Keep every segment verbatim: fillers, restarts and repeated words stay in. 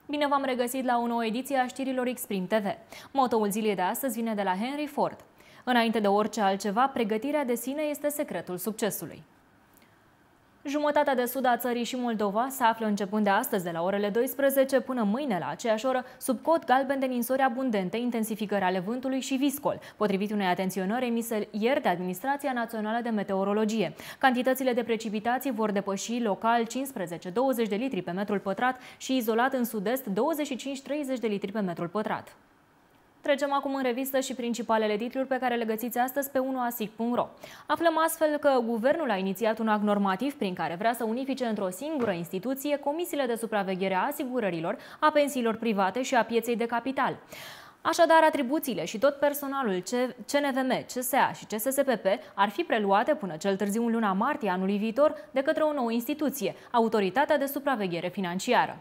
Bine v-am regăsit la o nouă ediție a știrilor Xprim T V. Motoul zilei de astăzi vine de la Henry Ford. Înainte de orice altceva, pregătirea de sine este secretul succesului. Jumătatea de sud a țării și Moldova se află începând de astăzi de la orele douăsprezece până mâine la aceeași oră sub cod galben de ninsori abundente, intensificări ale vântului și viscol, potrivit unei atenționări emise ieri de Administrația Națională de Meteorologie. Cantitățile de precipitații vor depăși local cincisprezece douăzeci de litri pe metrul pătrat și izolat în sud-est douăzeci și cinci treizeci de litri pe metrul pătrat. Trecem acum în revistă și principalele titluri pe care le găsiți astăzi pe unu asic punct ro. Aflăm astfel că guvernul a inițiat un act normativ prin care vrea să unifice într-o singură instituție comisiile de supraveghere a asigurărilor, a pensiilor private și a pieței de capital. Așadar, atribuțiile și tot personalul C N V M, C S A și C S S P P ar fi preluate până cel târziu în luna martie anului viitor de către o nouă instituție, Autoritatea de Supraveghere Financiară.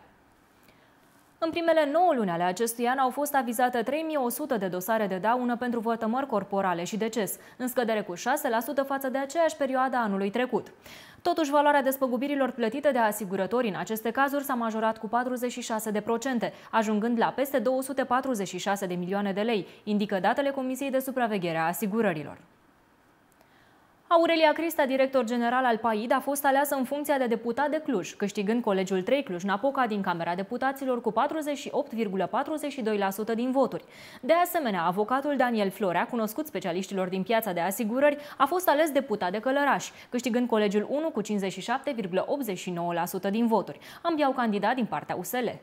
În primele nouă luni ale acestui an au fost avizate trei mii o sută de dosare de daună pentru vătămări corporale și deces, în scădere cu șase la sută față de aceeași perioadă a anului trecut. Totuși, valoarea despăgubirilor plătite de asigurători în aceste cazuri s-a majorat cu patruzeci și șase de procente, ajungând la peste două sute patruzeci și șase de milioane de lei, indică datele Comisiei de Supraveghere a Asigurărilor. Aurelia Crista, director general al P A I D, a fost aleasă în funcția de deputat de Cluj, câștigând Colegiul trei Cluj-Napoca din Camera Deputaților cu patruzeci și opt virgulă patruzeci și doi la sută din voturi. De asemenea, avocatul Daniel Florea, cunoscut specialiștilor din piața de asigurări, a fost ales deputat de Călăraș, câștigând Colegiul unu cu cincizeci și șapte virgulă optzeci și nouă la sută din voturi. Ambii au candidat din partea U S L.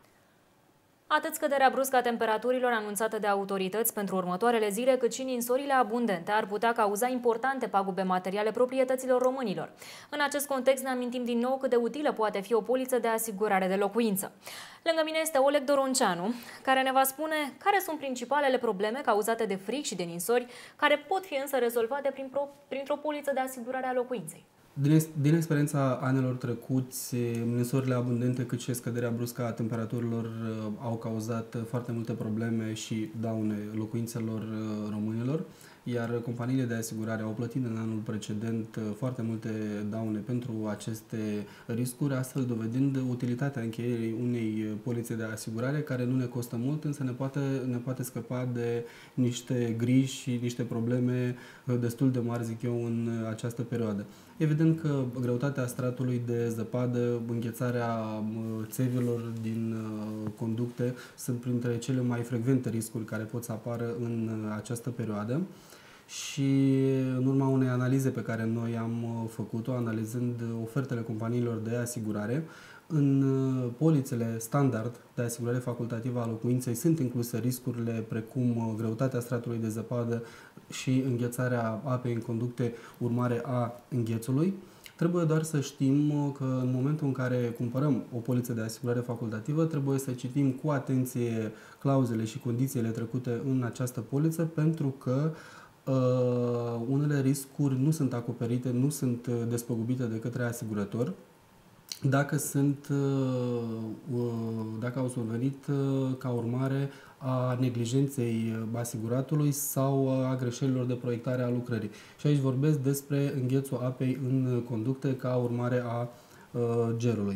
Atât scăderea bruscă a temperaturilor anunțată de autorități pentru următoarele zile, cât și ninsorile abundente ar putea cauza importante pagube materiale proprietăților românilor. În acest context ne amintim din nou cât de utilă poate fi o poliță de asigurare de locuință. Lângă mine este Oleg Doronceanu, care ne va spune care sunt principalele probleme cauzate de frig și de ninsori, care pot fi însă rezolvate prin pro, printr-o poliță de asigurare a locuinței. Din, din experiența anilor trecuți, ninsorile abundente cât și scăderea bruscă a temperaturilor au cauzat foarte multe probleme și daune locuințelor românilor, iar companiile de asigurare au plătit în anul precedent foarte multe daune pentru aceste riscuri, astfel dovedind utilitatea încheierii unei polițe de asigurare care nu ne costă mult, însă ne poate, ne poate scăpa de niște griji și niște probleme destul de mari, zic eu, în această perioadă. Evident că greutatea stratului de zăpadă, înghețarea țevilor din conducte sunt printre cele mai frecvente riscuri care pot să apară în această perioadă. Și în urma unei analize pe care noi am făcut-o, analizând ofertele companiilor de asigurare, în polițele standard de asigurare facultativă a locuinței sunt incluse riscurile precum greutatea stratului de zăpadă și înghețarea apei în conducte urmare a înghețului. Trebuie doar să știm că în momentul în care cumpărăm o poliță de asigurare facultativă, trebuie să citim cu atenție clauzele și condițiile trecute în această poliță, pentru că Uh, unele riscuri nu sunt acoperite, nu sunt despăgubite de către asigurător dacă, sunt, uh, dacă au survenit uh, ca urmare a neglijenței asiguratului sau a greșelilor de proiectare a lucrării. Și aici vorbesc despre înghețul apei în conducte ca urmare a uh, gerului.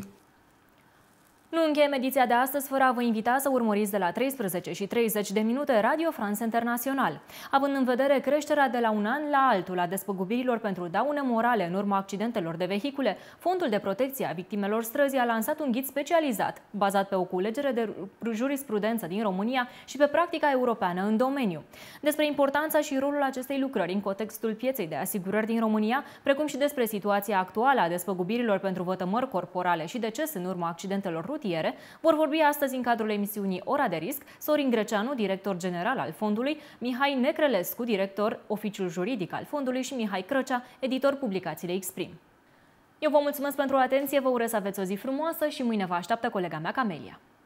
Nu încheiem ediția de astăzi fără a vă invita să urmăriți de la treisprezece și treizeci de minute Radio France International. Având în vedere creșterea de la un an la altul a despăgubirilor pentru daune morale în urma accidentelor de vehicule, Fondul de Protecție a Victimelor Străzii a lansat un ghid specializat, bazat pe o culegere de jurisprudență din România și pe practica europeană în domeniu. Despre importanța și rolul acestei lucrări în contextul pieței de asigurări din România, precum și despre situația actuală a despăgubirilor pentru vătămări corporale și deces în urma accidentelor rutiere, vor vorbi astăzi în cadrul emisiunii Ora de Risc Sorin Greceanu, director general al fondului, Mihai Necrelescu, director oficiul juridic al fondului și Mihai Crăcea, editor publicațiile Xprim. Eu vă mulțumesc pentru atenție, vă urez să aveți o zi frumoasă și mâine vă așteaptă colega mea Camelia.